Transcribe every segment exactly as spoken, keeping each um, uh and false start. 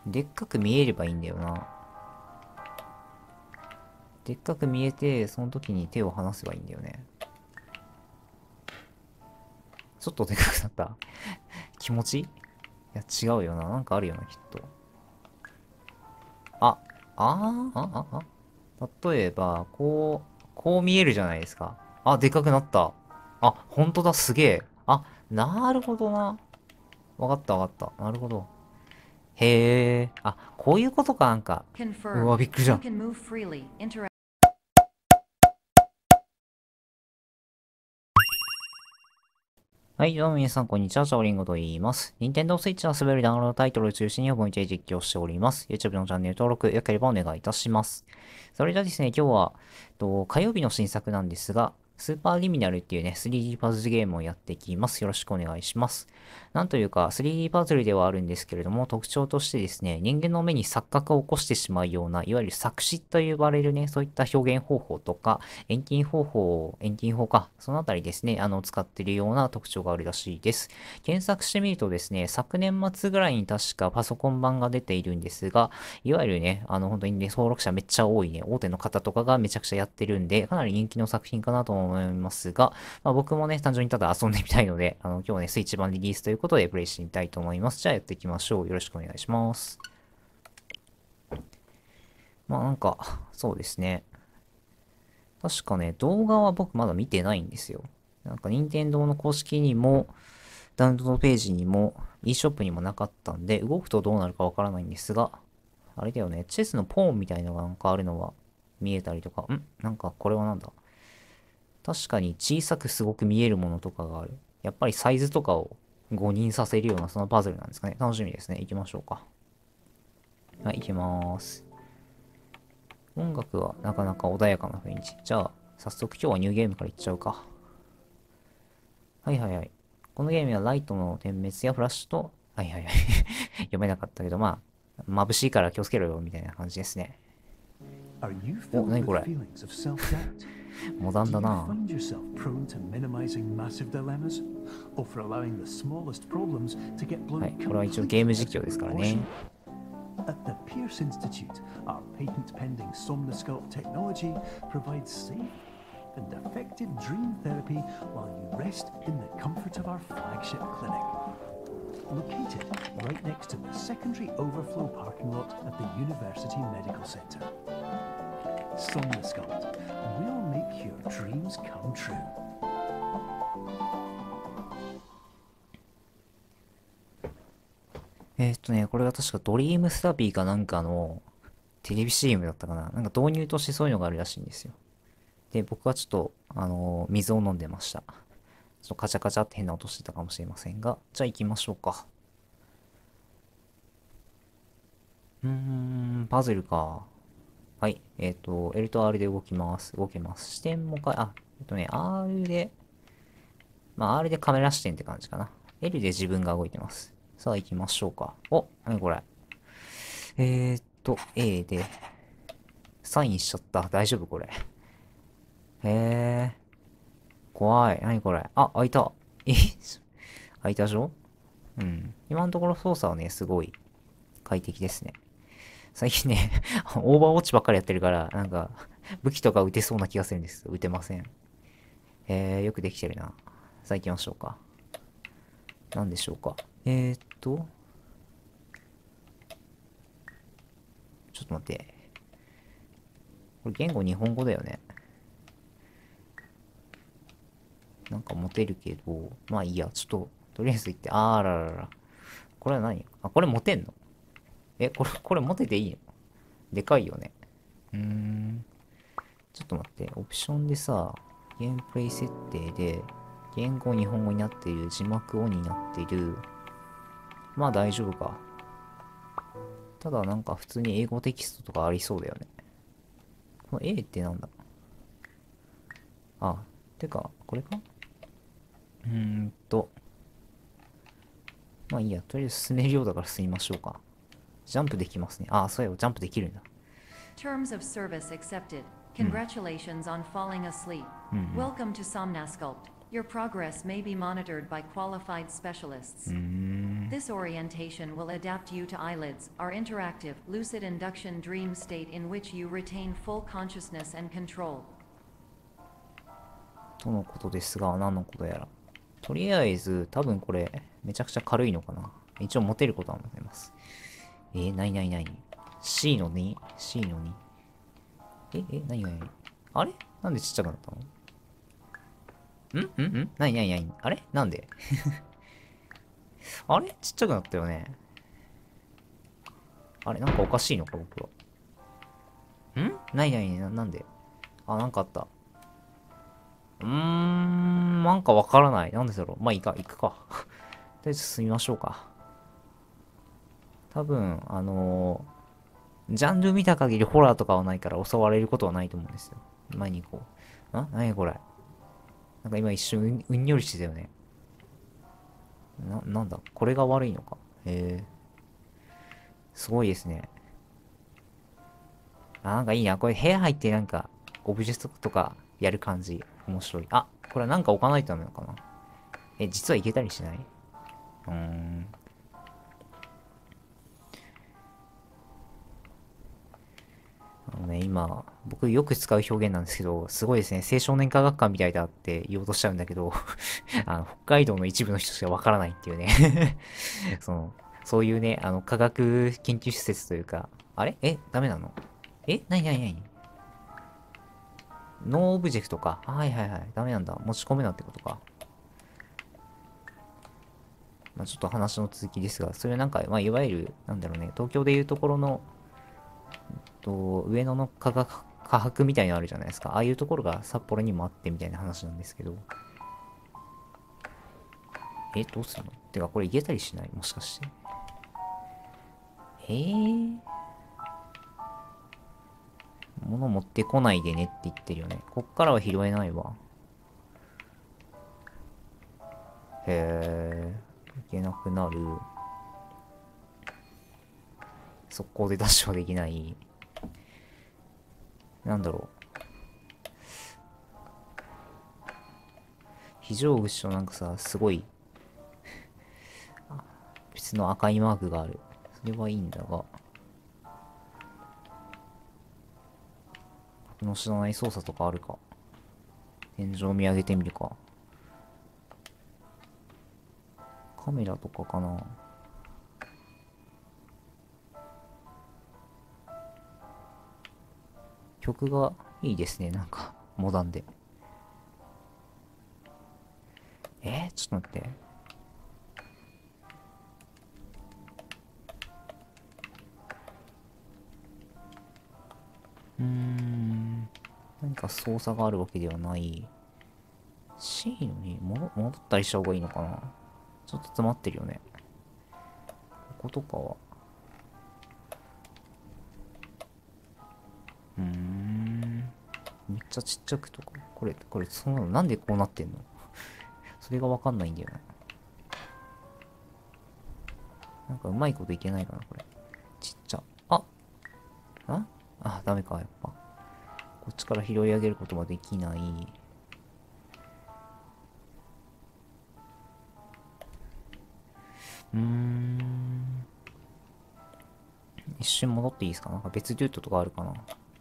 でっかく見えればいいんだよな。でっかく見えて、その時に手を離せばいいんだよね。ちょっとでかくなった。気持ちいや、違うよな。なんかあるよな、きっと。あ、あーあ、あ、あ。例えば、こう、こう見えるじゃないですか。あ、でかくなった。あ、ほんとだ、すげえ。あ、なるほどな。わかったわかった。なるほど。へえ。あ、こういうことか、なんか。うわ、 Confirmed. びっくりし You た。 can move freely. Interact. はい、どうも皆さん、こんにちは。チャオリンゴと言います。任天堂 switch の滑るダウンロードタイトルを中心に思いち実況しております。YouTube のチャンネル登録、よければお願いいたします。それではですね、今日は、と火曜日の新作なんですが、スーパーリミナルっていうね、スリーディー パズルゲームをやっていきます。よろしくお願いします。なんというか、スリーディー パズルではあるんですけれども、特徴としてですね、人間の目に錯覚を起こしてしまうような、いわゆる錯視と呼ばれるね、そういった表現方法とか、遠近方法、遠近法か、そのあたりですね、あの、使っているような特徴があるらしいです。検索してみるとですね、昨年末ぐらいに確かパソコン版が出ているんですが、いわゆるね、あの、本当にね、登録者めっちゃ多いね、大手の方とかがめちゃくちゃやってるんで、かなり人気の作品かなと思いますが、まあ、僕もね、単純にただ遊んでみたいので、あの、今日はね、スイッチ版リリースということでプレイしてみたいと思います。じゃあやっていきましょう。よろしくお願いします。まあなんか、そうですね。確かね、動画は僕まだ見てないんですよ。なんか、任天堂の公式にも、ダウンロードページにも、e ショップにもなかったんで、動くとどうなるかわからないんですが、あれだよね、チェスのポーンみたいのがなんかあるのは見えたりとか、んなんかこれはなんだ、確かに小さくすごく見えるものとかがある。やっぱりサイズとかを誤認させるようなそのパズルなんですかね。楽しみですね。行きましょうか。はい、行きまーす。音楽はなかなか穏やかな雰囲気。じゃあ、早速今日はニューゲームからいっちゃうか。はいはいはい。このゲームはライトの点滅やフラッシュと、はいはいはい。読めなかったけど、まあ、眩しいから気をつけろよ、みたいな感じですね。 Are you お、な filled に with これ。 feelings of self doubt? モダン Do だ you な。 find yourself prone to minimizing massive dilemmas? Or for allowing the smallest problems to get は blown い、これは一応ゲー completely ム out 実況 of ですからね。 proportion? At the Pierce Institute, our patent pending Somnosculpt technology provides safe and effective dream therapy while you rest in the comfort of our flagship clinic. Located right next to the secondary overflow parking lot at the University Medical Center. Somnosculpt will make your dreams come true. えーっとね、これが確かドリームスタビーかなんかのテレビ シーエム だったかな。なんか導入としてそういうのがあるらしいんですよ。で、僕はちょっと、あのー水を飲んでました。ちょっとカチャカチャって変な音してたかもしれませんが、じゃあ行きましょうか。うーん、パズルか。はい。えっ、と、L と R で動きます。動けます。視点もか、あ、えっとね、R で、まあ R でカメラ視点って感じかな。L で自分が動いてます。さあ行きましょうか。お、なにこれ。えーっと、A で、サインしちゃった。大丈夫これ。へー。怖い。なにこれ。あ、開いた。え開いたでしょ。うん。今のところ操作はね、すごい快適ですね。最近ねオーバーウォッチばっかりやってるから、なんか、武器とか撃てそうな気がするんですけど、撃てません。えー、よくできてるな。さあ行きましょうか。何でしょうか。えーっと、ちょっと待って。これ言語日本語だよね。なんか持てるけど、まあいいや。ちょっと、とりあえず行って、あーららら。これは何。あ、これ持てんの。え、これ、これ持てていいの。でかいよね。うーん。ちょっと待って。オプションでさ、ゲームプレイ設定で、言語日本語になっている、字幕オンになっている。まあ大丈夫か。ただなんか普通に英語テキストとかありそうだよね。この A ってなんだ。あ、てか、これか。うーんと。まあいいや。とりあえず進めるようだから進みましょうか。ジャンプできますね。あ、そうや、ジャンプできるんだ。 Terms of service accepted. Congratulations on falling asleep. Welcome to Somnasculpt. Your progress may be monitored by qualified specialists. This orientation will adapt you to eyelids, our interactive, lucid induction dream state in which you retain full consciousness and control. とのことですが、何のことやら。とりあえず、多分これ、めちゃくちゃ軽いのかな。一応持てることは持てます。えー、なになになに ?C の に? C の に? え、え、なになにあれなんでちっちゃくなったのんんんなになになにあれなんであれちっちゃくなったよね。あれなんかおかしいのか僕は。んなになにな、なんであ、なんかあった。うーん、なんかわからない。なんでだろう。まあいいか、行くか。とりあえず進みましょうか。多分、あのー、ジャンル見た限りホラーとかはないから襲われることはないと思うんですよ。前に行こう。あ何これ。なんか今一瞬う、うんにょりしてたよね。な、なんだこれが悪いのか。へえ。すごいですね。あ、なんかいいな。これ部屋入ってなんか、オブジェストとかやる感じ。面白い。あ、これなんか置かないとダメなのかな。え、実はいけたりしないうーん。あのね、今、僕よく使う表現なんですけど、すごいですね、青少年科学館みたいだって言おうとしちゃうんだけど、あの、北海道の一部の人しかわからないっていうねその、そういうね、あの、科学研究施設というか、あれえ、ダメなのえなになになにノーオブジェクトか。はいはいはい。ダメなんだ。持ち込めなってことか。まあ、ちょっと話の続きですが、それはなんか、まあ、いわゆる、なんだろうね、東京でいうところの、と上野の科学科博みたいなのあるじゃないですか。ああいうところが札幌にもあってみたいな話なんですけど。え、どうするのてか、これ行けたりしないもしかして。えー、物持ってこないでねって言ってるよね。こっからは拾えないわ。へー、行けなくなる。速攻でダッシュはできない。なんだろう。非常口となんかさ、すごい、別の赤いマークがある。それはいいんだが、僕の知らない操作とかあるか。天井を見上げてみるか。カメラとかかな。曲がいいですね、なんか、モダンで。えー、ちょっと待って。うーん。何か操作があるわけではない。C のに戻戻ったりした方がいいのかな。ちょっと詰まってるよね。こことかは。うーん。めっちゃちっちゃくとか。これ、これ、そんなのなんでこうなってんのそれがわかんないんだよな。なんかうまいこといけないかな、これ。ちっちゃ。あああ、ダメか、やっぱ。こっちから拾い上げることができない。うーん。一瞬戻っていいですかなんか別ルートとかあるかな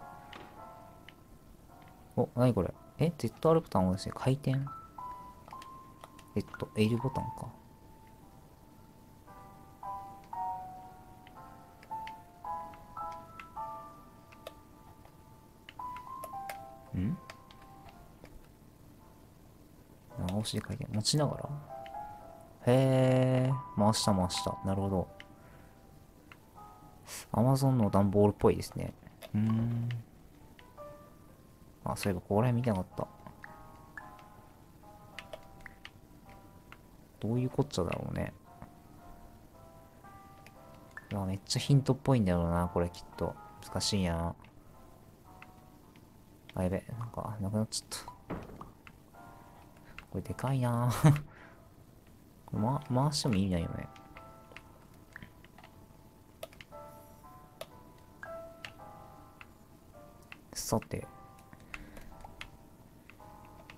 お、なにこれえ ?ゼットアール ボタンを押して回転えっと、L ボタンか。ん長押しで回転。持ちながらへー。回した回した。なるほど。Amazon の段ボールっぽいですね。うーん。あ、そういえばここら辺見てなかった。どういうこっちゃだろうね。いや、めっちゃヒントっぽいんだろうな、これきっと。難しいな。あ、やべ。なんか、なくなっちゃった。これでかいなこれ、ま、回しても意味ないよね。さて。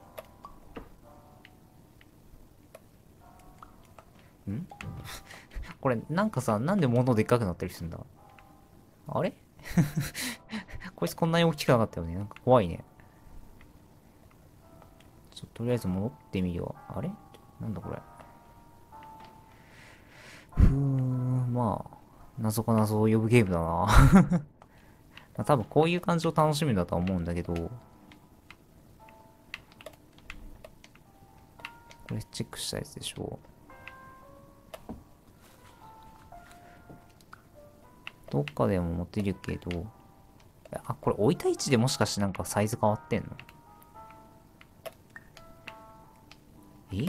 んこれ、なんかさ、なんで物でっかくなったりするんだ？あれこいつこんなに大きくなかったよね。なんか怖いね。ちょっととりあえず戻ってみるわ。あれなんだこれ。ふーん、まあ、謎か謎を呼ぶゲームだな。まあ多分こういう感じを楽しむんだとは思うんだけど、これチェックしたやつでしょ。どっかでも持ってるけど、あ、これ置いた位置でもしかしてなんかサイズ変わってんの？え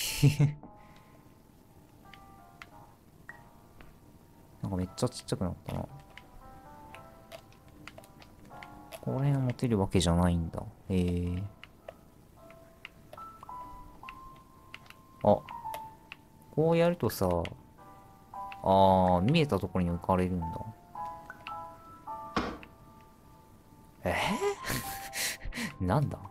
なんかめっちゃちっちゃくなったな。この辺持てるわけじゃないんだ。へえ。あ、こうやるとさ、あー、見えたところに浮かれるんだ。えー、なんだ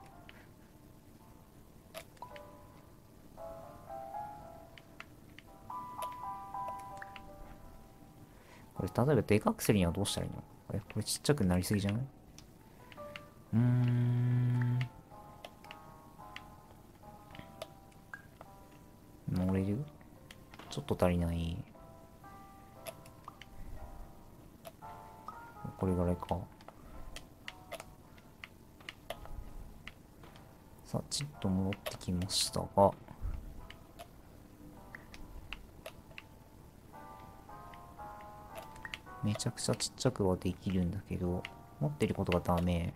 これ、例えばでかくするにはどうしたらいいの？え、これちっちゃくなりすぎじゃない？うーん。乗れる？ちょっと足りない。これぐらいか。さあ、ちっと戻ってきましたが。めちゃくちゃちっちゃくはできるんだけど、持ってることがダメ。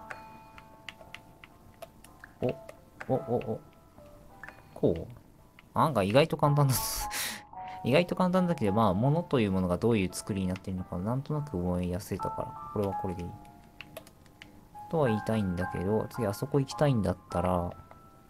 お、お、お、お。こうなんか意外と簡単だ意外と簡単だけど、まあ、物というものがどういう作りになっているのか、なんとなく思いやすいたから、これはこれでいい。とは言いたいんだけど、次あそこ行きたいんだったら、も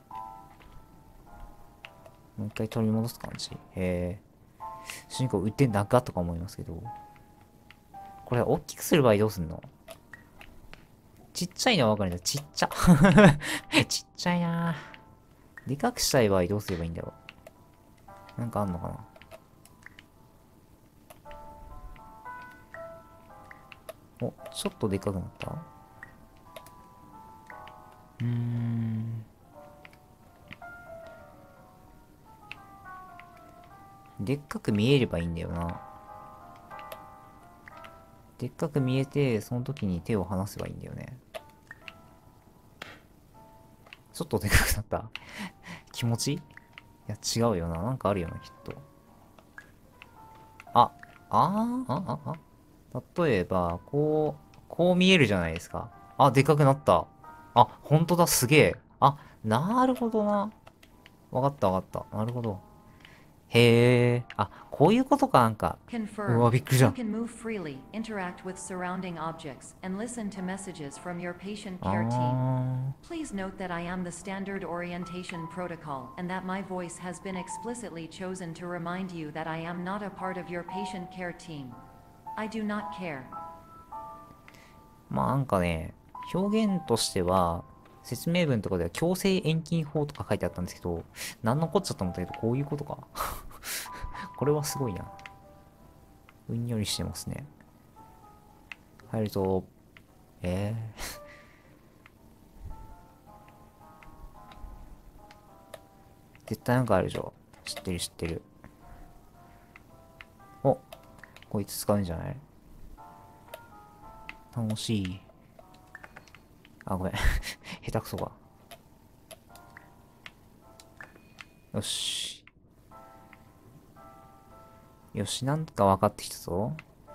う一回取り戻す感じ。へえ。主人公腕長とか思いますけど、これ大きくする場合どうすんの？ちっちゃいのはわかるんだ。ちっちゃ。ちっちゃいなぁ。でかくしたい場合どうすればいいんだろう。なんかあんのかな？お、ちょっとでかくなった？うーん。でっかく見えればいいんだよな。でっかく見えて、その時に手を離せばいいんだよね。ちょっとでかくなった気持ちいや、違うよな。なんかあるよな、きっと。あ、あー、あ、あ、あ。例えば、こう、こう見えるじゃないですか。あ、でかくなった。あ、ほんとだ、すげえ。あ、なるほどな。わかったわかった。なるほど。へえ。あ、こういうことか、なんか。うわ、 Confirmed. びっくりし You た。 can move freely, interact with surrounding objects, and listen to messages from your patient あ care team. ー。 Please note that I am the standard orientation protocol and that my voice has been explicitly chosen to remind you that I am not a part of your patient care team. I do not care. まあなんかね、表現としては、説明文とかでは強制遠近法とか書いてあったんですけど、なんのこっちゃと思ったけど、こういうことか。これはすごいな。うんよりしてますね。入ると、えー、絶対なんかあるでしょ。知ってる知ってる。お、こいつ使うんじゃない？楽しい。あ、ごめん。下手くそか。よし。よし、なんか分かってきたぞ。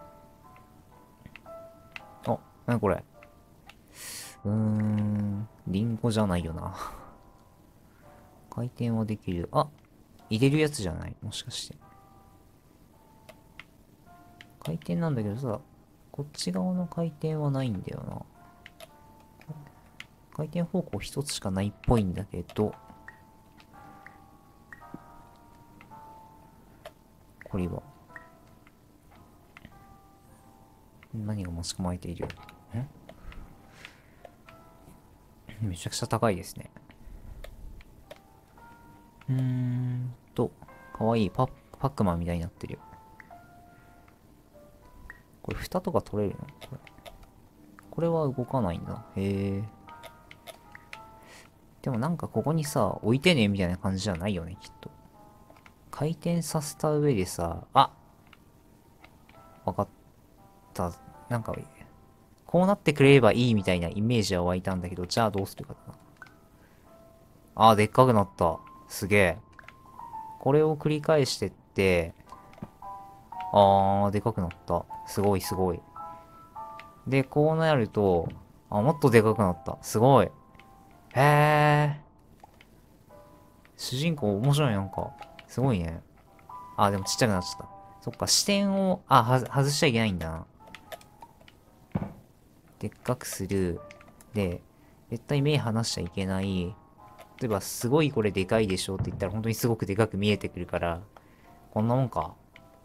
お、なにこれ。うーん、リンゴじゃないよな。回転はできる。あ、入れるやつじゃない？もしかして。回転なんだけどさ、こっち側の回転はないんだよな。回転方向一つしかないっぽいんだけど、これは。何が持ち込まれている？んめちゃくちゃ高いですね。うーんと、かわいいパパックマンみたいになってるよ。 これ蓋とか取れるのこれ。これは動かないんだ。へえ。でもなんかここにさ、置いてねみたいな感じじゃないよね、きっと。回転させた上でさ、あ、わかった。なんか、こうなってくれればいいみたいなイメージは湧いたんだけど、じゃあどうするかな。あー、でっかくなった。すげえ。これを繰り返してって、あー、でかくなった。すごいすごい。で、こうなると、あ、もっとでかくなった。すごい。へー。主人公面白い、なんか。すごいね。あ、でもちっちゃくなっちゃった。そっか、視点を、あ、はず、外しちゃいけないんだな。でっかくする。で、絶対目離しちゃいけない。例えば、すごいこれでかいでしょって言ったら、本当にすごくでかく見えてくるから、こんなもんか。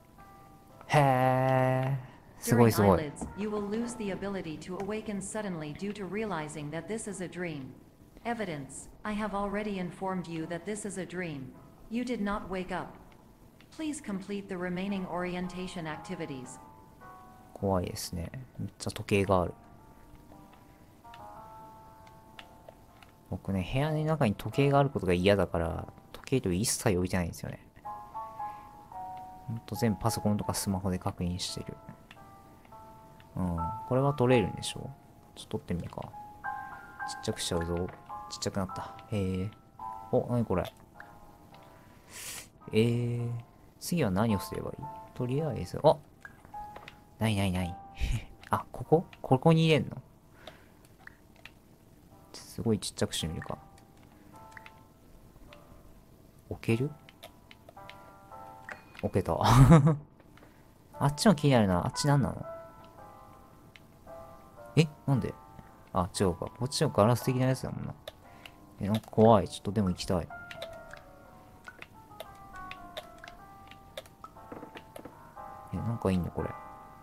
へー。すごい During すごい。 eyelids, you will lose the ability to awaken suddenly due to realizing that this is a dream. Evidence: I have already informed you that this is a dream. You did not wake up. Please complete the remaining orientation activities. 怖いですね。めっちゃ時計がある。僕ね、部屋の中に時計があることが嫌だから、時計と一切置いてないんですよね。ほんと全部パソコンとかスマホで確認してる。うん。これは取れるんでしょ？ちょっと取ってみるか。ちっちゃくしちゃうぞ。ちっちゃくなった。へえ。お、なにこれ。えー。次は何をすればいい？とりあえず、あ、ないないない。あ、ここここに入れんの？すごいちっちゃくしてみるか。置ける？置けた。あっちも気になるな。あっち何なの？え、なんで？あ、違うか。こっちのガラス的なやつだもんな。え、なんか怖い。ちょっとでも行きたい。え、なんかいいのこれ。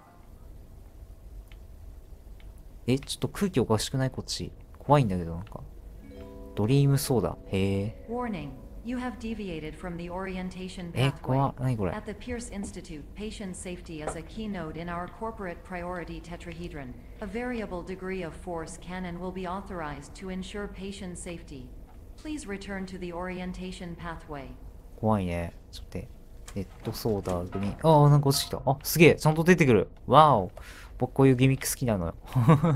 え、ちょっと空気おかしくないこっち。怖いんだけど、なんか。ドリームソーダ。へえ。 Warning: You have deviated from the orientation え、 pathway. 怖っ。なにこれ。 At the Pierce Institute, patient safety is a keynote in our corporate priority tetrahedron. A variable degree of force can and will be authorized to ensure patient safety. Please return to the orientation pathway. 怖いね。ちょっと待って。レッドソーダ、グリーン。ああ、なんか落ちてきた。あ、すげえ。ちゃんと出てくる。わお。僕こういうギミック好きなのよ。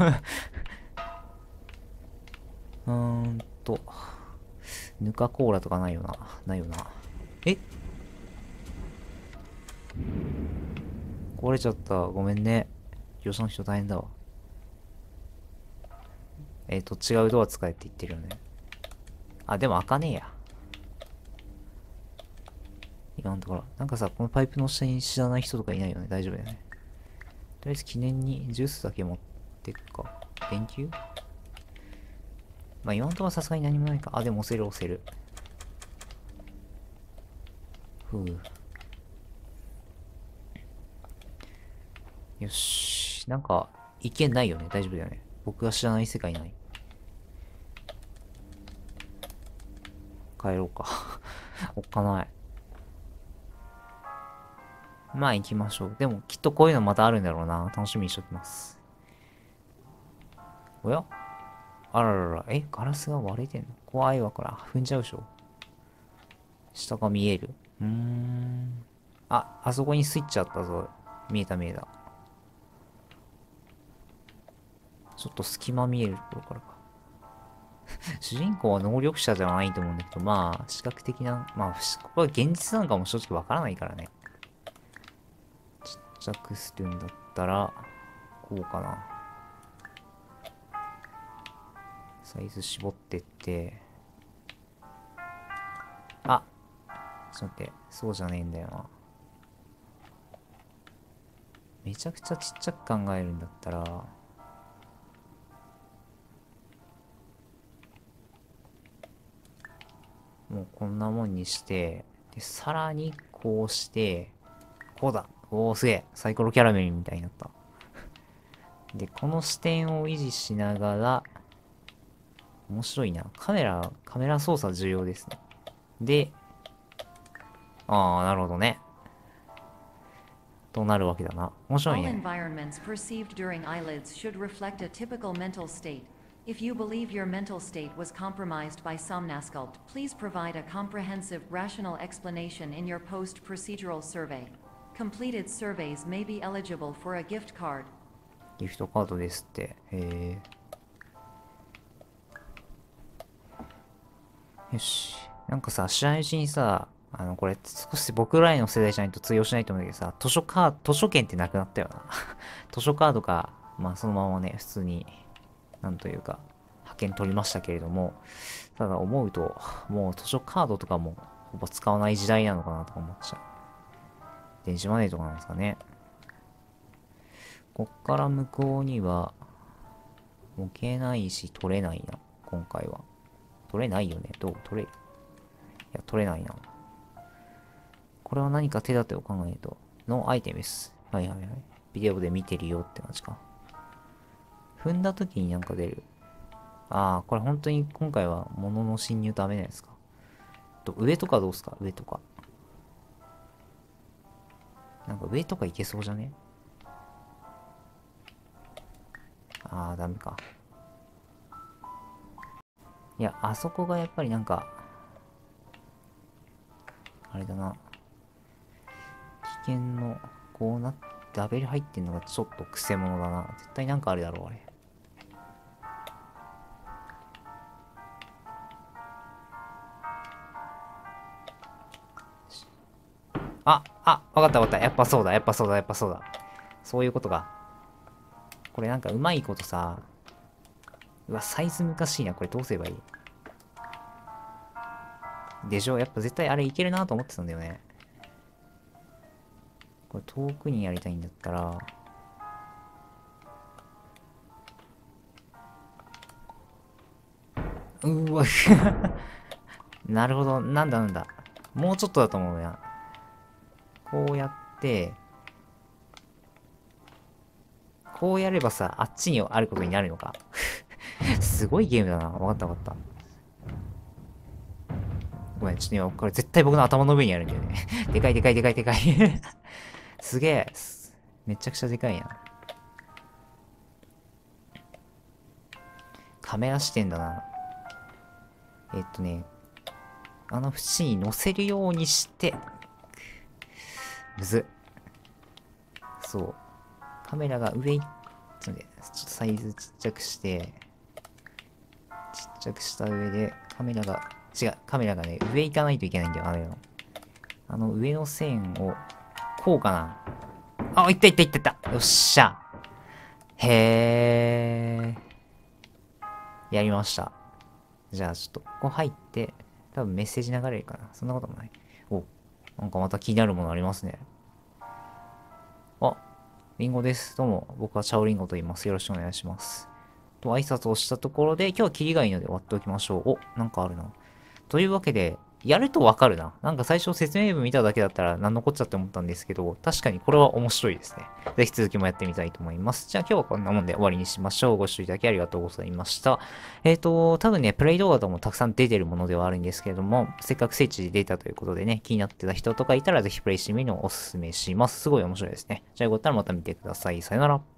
うーんと。ヌカコーラとかないよな。ないよな。え？壊れちゃった。ごめんね。業者の人大変だわ。えっと、違うドア使えって言ってるよね。あ、でも開かねえや。今のところ。なんかさ、このパイプの下に知らない人とかいないよね。大丈夫だよね。とりあえず記念にジュースだけ持ってくか。電球？まあ今のところさすがに何もないか。あ、でも押せる押せる。ふう。よし。なんか、意見ないよね。大丈夫だよね。僕が知らない世界ない。帰ろうか。おっかない。まあ行きましょう。でもきっとこういうのまたあるんだろうな。楽しみにしときます。おや？あららら。え、ガラスが割れてんの？怖いわ、これ。踏んじゃうでしょ。下が見える。うーん。あ、あそこにスイッチあったぞ。見えた見えた。ちょっと隙間見えるところからか。主人公は能力者じゃないと思うんだけど、まあ、視覚的な、まあ、ここは現実なのかも正直わからないからね。ちっちゃくするんだったら、こうかな。サイズ絞ってって、あ、ちょっと待って、そうじゃねえんだよな。めちゃくちゃちっちゃく考えるんだったら、もうこんなもんにして、で、さらにこうして、こうだ。おー、すげえ。サイコロキャラメルみたいになった。で、この視点を維持しながら、面白いな。カメラ、カメラ操作重要ですね。で、あー、なるほどね。 となるわけだな。面白い All ね。 environments perceived during eyelids should reflect a typical mental state. If you believe your mental state was compromised by Somnasculpt, please provide a comprehensive, rational explanation in your post-procedural survey. Completed surveys may be eligible for a gift card. ギフトカードですって。へえ。よし。なんかさ、知らないうちにさ、あの、これ少し僕らの世代じゃないと通用しないと思うんだけどさ、図書カード、図書券ってなくなったよな。図書カードが、まあそのままね、普通に、なんというか、派遣取りましたけれども、ただ思うと、もう図書カードとかもほぼ使わない時代なのかなとか思っちゃう。電子マネーとかなんですかね。こっから向こうには、置けないし、取れないな。今回は。取れないよね。どう取れる？いや、取れないな。これは何か手立てを考えると。のアイテムです。はいはいはい。ビデオで見てるよって感じか。踏んだ時になんか出る。ああ、これ本当に今回は物の侵入ダメなんですか。と、上とかどうすか？上とか。なんか上とかいけそうじゃね？ああ、ダメか。いや、あそこがやっぱりなんか、あれだな。危険の、こうなって、ラベル入ってんのがちょっとクセモノだな。絶対なんかあるだろう、あれ。あ、あ、わかったわかった。やっぱそうだ、やっぱそうだ、やっぱそうだ。そういうことか。これなんかうまいことさ、うわ、サイズ難しいな。これどうすればいい？でしょ？やっぱ絶対あれいけるなと思ってたんだよね。これ遠くにやりたいんだったら、うーわ、なるほど。なんだなんだ。もうちょっとだと思うな。こうやって、こうやればさ、あっちにあることになるのか。すごいゲームだな。わかったわかった。ごめん、ちょっと今、これ絶対僕の頭の上にあるんだよね。でかいでかいでかいでかい。すげえ。めちゃくちゃでかいな。カメラ視点だな。えっとね、あの縁に乗せるようにして、むずっ。そう。カメラが上いっ、ちょっとサイズちっちゃくして、ちっちゃくした上で、カメラが、違う、カメラがね、上行かないといけないんだよ、あれの。あの上の線を、こうかな。あ、いったいったいったいった。よっしゃ。へー。やりました。じゃあちょっと、ここ入って、多分メッセージ流れるかな。そんなこともない。お、なんかまた気になるものありますね。あ、リンゴです。どうも、僕はチャオリンゴと言います。よろしくお願いします。と、挨拶をしたところで、今日はキリがいいので終わっておきましょう。お、なんかあるな。というわけで、やるとわかるな。なんか最初説明文見ただけだったら何のこっちゃって思ったんですけど、確かにこれは面白いですね。ぜひ続きもやってみたいと思います。じゃあ今日はこんなもんで終わりにしましょう。ご視聴いただきありがとうございました。えっと、多分ね、プレイ動画ともたくさん出てるものではあるんですけれども、せっかく聖地で出たということでね、気になってた人とかいたらぜひプレイしてみるのをお勧めします。すごい面白いですね。じゃあよかったらまた見てください。さよなら。